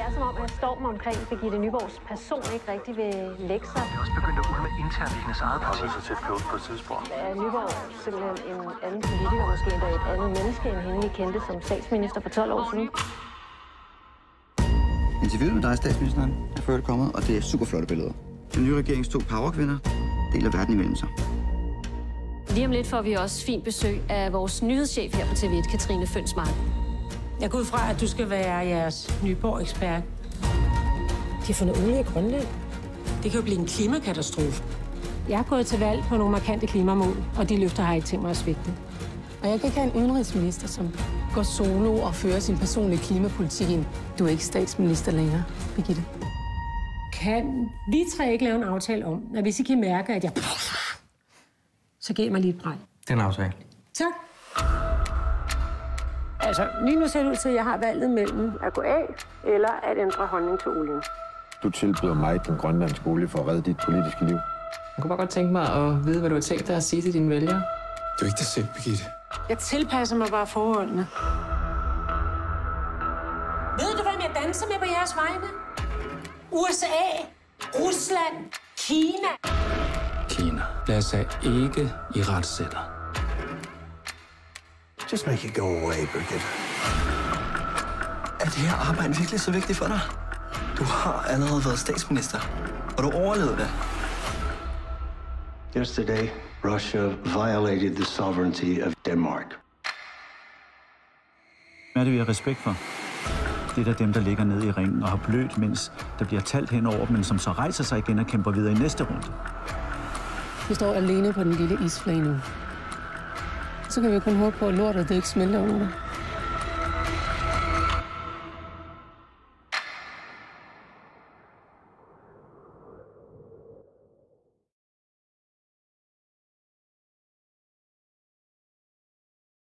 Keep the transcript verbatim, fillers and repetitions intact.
er som om, at stormen omkring Birgitte Nyborgs person ikke rigtig vil lægge sig. Jeg er også begyndt at udme internt i hendes eget parti. Så tæt på på et tidspunkt. Er Nyborg simpelthen en anden politiker, måske endda et andet menneske, end hende, vi kendte som statsminister for tolv år siden? Interviewet med dig, statsministeren, er før det kommet, og det er super flotte billeder. Den nye regerings to powerkvinder deler verden imellem sig. Lige om lidt får vi også fint besøg af vores nyhedschef her på T V et, Katrine Fønsmark. Jeg går ud fra, at du skal være jeres Nyborg-ekspert. De har fundet olie i Grønland. Det kan jo blive en klimakatastrofe. Jeg er gået til valg på nogle markante klimamål, og de løfter har ikke tænkt mig at svigte. Og jeg kan ikke have en udenrigsminister, som går solo og fører sin personlige klimapolitik ind. Du er ikke statsminister længere, Birgitte. Kan vi tre ikke lave en aftale om, at hvis I kan mærke, at jeg... så giv mig lige et brænd. Det er en aftale. Tak. Altså, lige nu ser det ud til, at jeg har valget mellem at gå af eller at ændre holdning til olien. Du tilbyder mig den grønlandske olie for at redde dit politiske liv. Jeg kunne bare godt tænke mig at vide, hvad du har tænkt dig at sige til dine vælgere. Du er ikke dig selv, Birgitte. Jeg tilpasser mig bare forholdene. Ved du, hvem jeg danser med på jeres vegne? U S A, Rusland, Kina. Kina. Lad os ikke i retssætter. Just make it go away, Birgitte. Er det her arbejde virkelig så vigtigt for dig? Du har allerede været statsminister, og du overlevede det. Yesterday, Russia violated the sovereignty of Denmark. Hvad er det, vi har respekt for? Det er der dem, der ligger nede i ringen og har blødt, mens der bliver talt henover, men som så rejser sig igen og kæmper videre i næste runde. Vi står alene på den lille isflage nu. Så kan vi kun håbe på, at lortet det ikke smelter under dig.